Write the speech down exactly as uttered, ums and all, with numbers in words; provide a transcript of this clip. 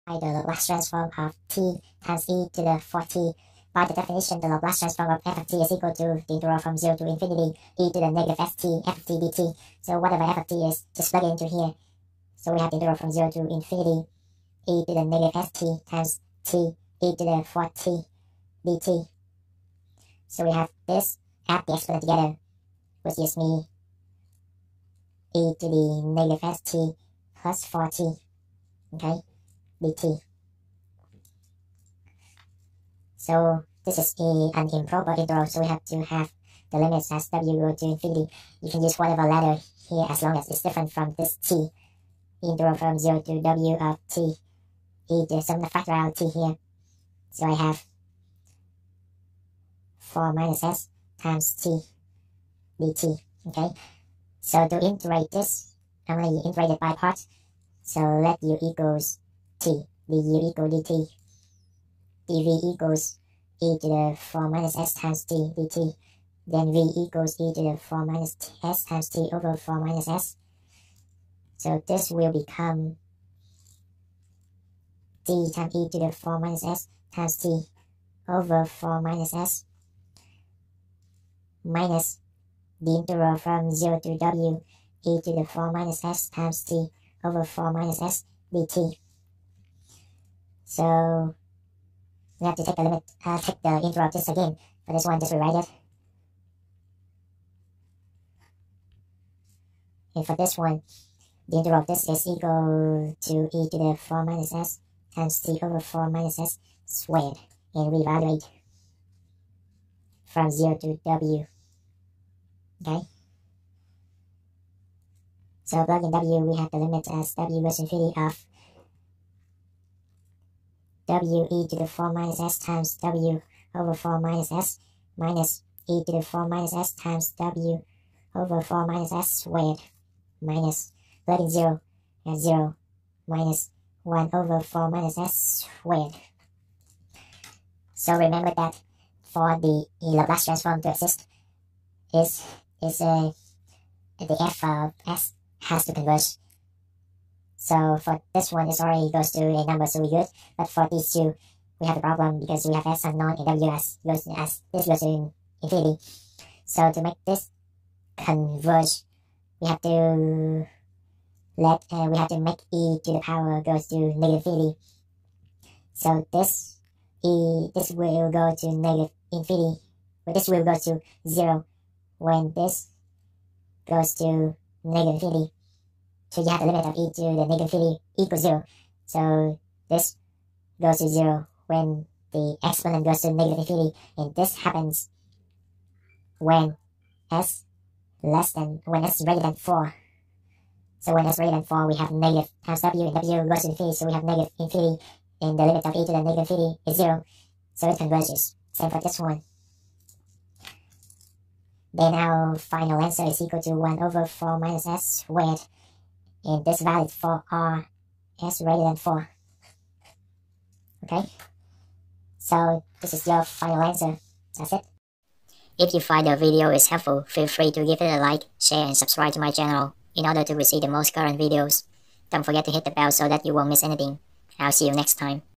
by the Laplace transform of t times e to the four t. By the definition, the Laplace transform of f of t is equal to the integral from zero to infinity e to the negative st f of t dt. So whatever f of t is, just plug it into here. So we have the integral from zero to infinity e to the negative st times t e to the four t dt. So we have this, add the exponent together, which gives me e to the negative st plus four t, okay, dt. So this is a, an improper integral, so we have to have the limits as w go to infinity. You can use whatever letter here as long as it's different from this t. Integral from zero to w of t e to some factorial t here. So I have four minus s times t dt, okay. So to integrate this, I'm going to integrate it by parts. So let u equals t, du equal dt, dv equals e to the four minus s times t dt, then v equals e to the four minus s times t over four minus s. So this will become t times e to the four minus s times t over four minus s minus the integral from zero to w e to the four minus s times t over four minus s dt. So we have to take the limit, uh, take the integral of this again. For this one, just rewrite it. And for this one, the integral of this is equal to e to the four minus s times t over four minus s squared. And reevaluate from zero to w. Okay? So plug in w, we have the limit as w goes to infinity of w e to the four minus s times w over four minus s minus e to the four minus s times w over four minus s squared minus, plug in zero, and zero minus one over four minus s squared. So remember that for the Laplace transform to exist, is is a the f of s has to converge. So for this one, it already goes to a number, so we good. But for these two, we have a problem because we have s unknown and w as goes to as this goes to infinity. So to make this converge, we have to let uh, we have to make e to the power goes to negative infinity. So this e this will go to negative infinity. But this will go to zero when this goes to negative infinity. So you have the limit of e to the negative infinity equals zero. So this goes to zero when the exponent goes to negative infinity, and this happens when s less than when s is greater than four. So when s greater than four, we have negative times w, and w goes to infinity, so we have negative infinity, and the limit of e to the negative infinity is zero. So it converges. Same for this one. Then our final answer is equal to one over four minus s squared. And this valid for r s greater than four. Okay? So this is your final answer. That's it. If you find the video is helpful, feel free to give it a like, share, and subscribe to my channel in order to receive the most current videos. Don't forget to hit the bell so that you won't miss anything. I'll see you next time.